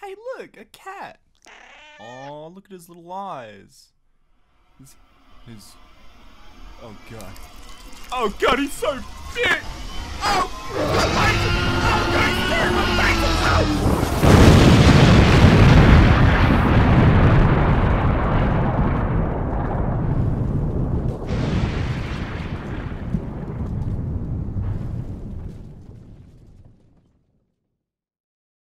Hey, look, a cat. Oh, look at his little eyes. Oh god. Oh god, he's so big. Oh, my legs. Oh god, he's so big.